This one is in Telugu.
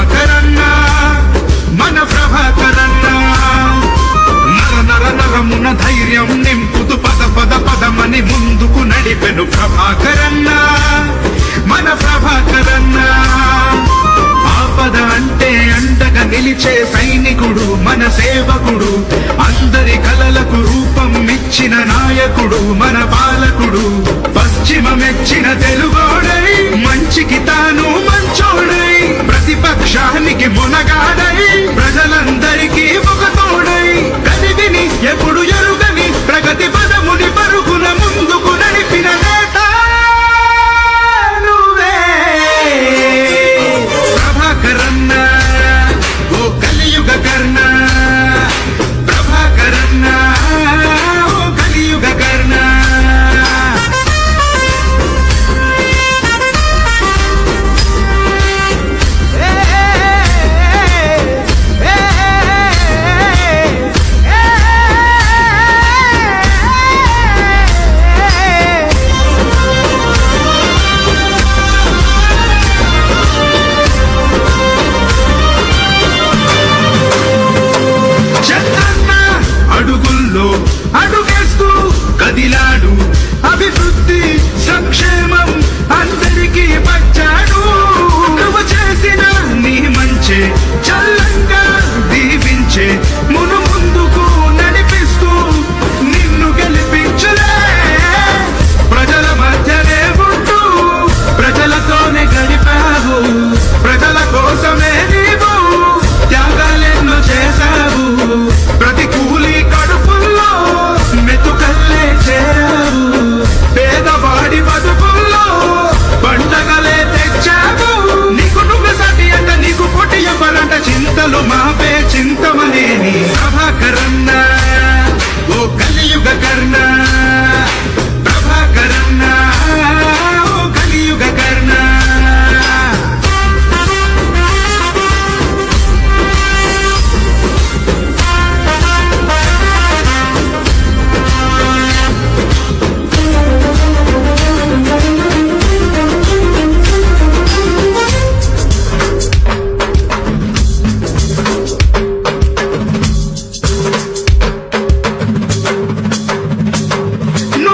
ప్రభాకరన్న మన ప్రభాకరన్న నర నర నరమున ధైర్యం నింపుతూ పద పద పదమని ముందుకు నడిపెను ప్రభాకరన్న మన ప్రభాకరన్న ఆపద అంటే అండగా నిలిచే సైనికుడు మన సేవకుడు అందరి కలలకు రూపం ఇచ్చిన నాయకుడు మన పాలకుడు పశ్చిమ మెచ్చిన తెలుగోడై మంచికి తాను మంచోడై ప్రతిపక్షానికి మునగాడై ప్రజలందరికీ ఒక తోడై కదివిని ఎప్పుడు ఎరుగని ప్రగతి పదముని పరుగున ముందుకు నడిపిన నేత నువ్వే ప్రభాకరన్న ఓ కలియుగ కర్ణ ప్రభాకరన్న ఓ కలియుగ కర్ణ అడుగుల్లో అడుగేస్తూ కదిలాడు అభివృద్ధి సంక్షేమం అందరికీ పంచాడు నువ్వు చేసిన నీ మంచే